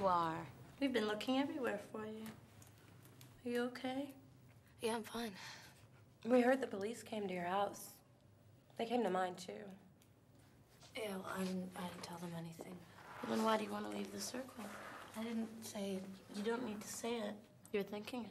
are. We've been looking everywhere for you. Are you okay? Yeah, I'm fine. We heard the police came to your house. They came to mine, too. Yeah, well, I didn't tell them anything. Well, then why do you want to leave the circle? I didn't say it. You don't need to say it. You're thinking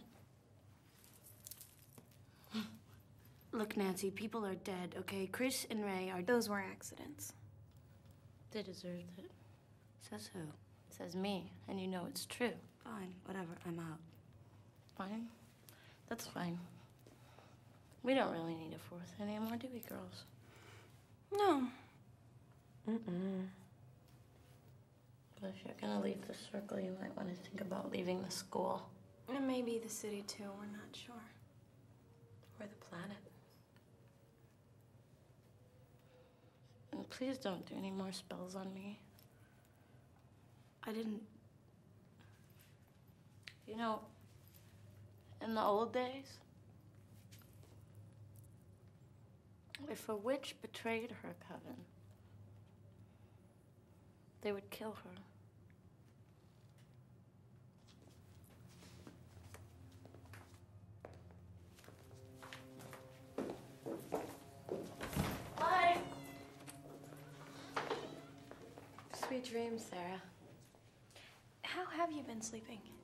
it. Look, Nancy, people are dead, okay? Chris and Ray are... Those were accidents. They deserved it. Says who? Says me, and you know it's true. Fine, whatever, I'm out. Fine? That's fine. We don't really need a fourth anymore, do we, girls? No. But if you're gonna leave the circle, you might want to think about leaving the school. And maybe the city, too. We're not sure. Or the planet. And please don't do any more spells on me. I didn't... You know, in the old days, if a witch betrayed her coven, they would kill her. Bye. Sweet dreams, Sarah. How have you been sleeping?